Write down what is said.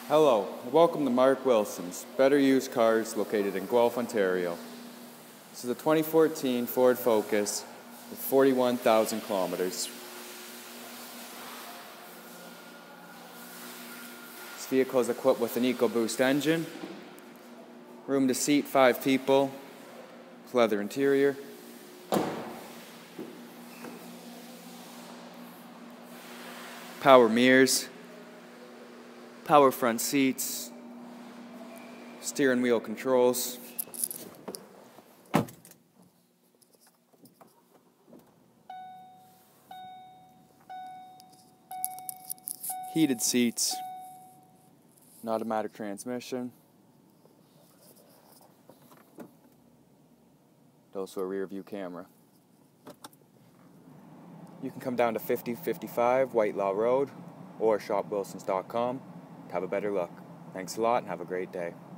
Hello, and welcome to Mark Wilson's Better Used Cars located in Guelph, Ontario. This is a 2014 Ford Focus with 41,000 kilometers. This vehicle is equipped with an EcoBoost engine, room to seat 5 people, with leather interior, power mirrors, power front seats, steering wheel controls, heated seats, an automatic transmission, and also a rear view camera. You can come down to 5055 Whitelaw Road or shopwilsons.com to have a better look. Thanks a lot and have a great day.